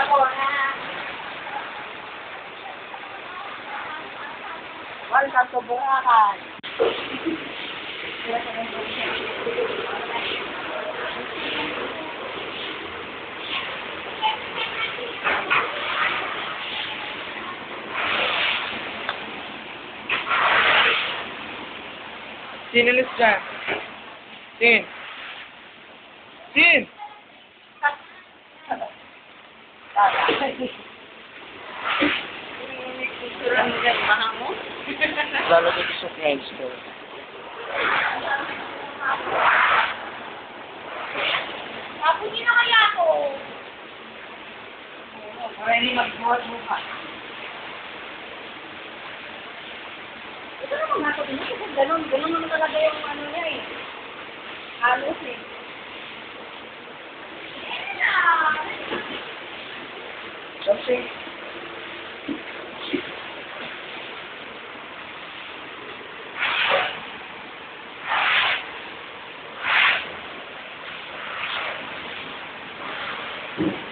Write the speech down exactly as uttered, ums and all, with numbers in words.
ako na. Wala sa sobrahan. Sin ulit dyan. Sin. Sin! Lalagay ko sa friends ko. Ako din na kaya ako. Para hindi magbuhat bukas. Ito naman nga ito. Kasi ganun. Ganun naman talaga yung ano niya eh. Halos eh. Kasi, Thank you.